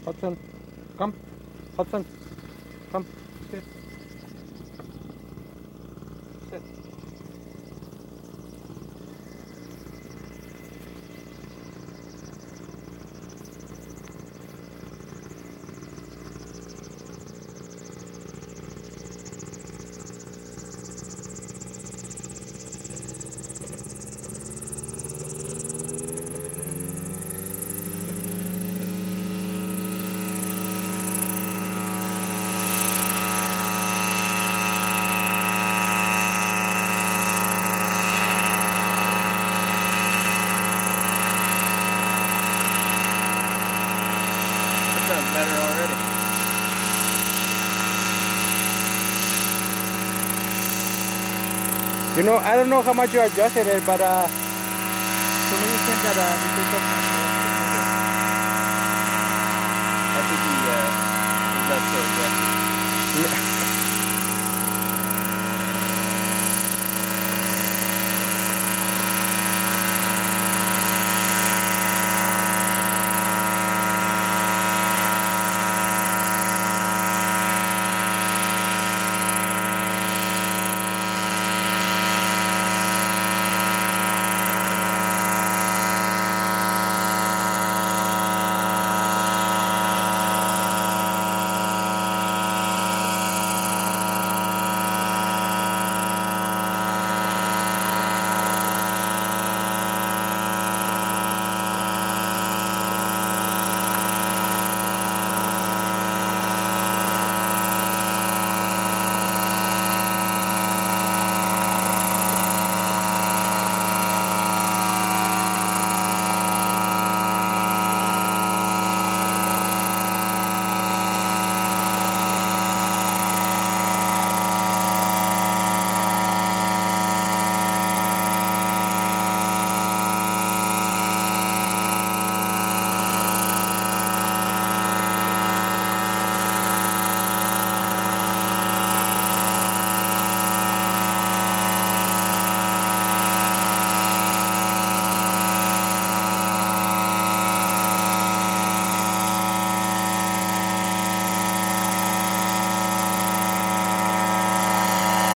Hudson, come. Hudson, come. Sit. Sit. Sounds better already. You know, I don't know how much you adjusted it, but So maybe you sent that research up. I think he got so aggressive.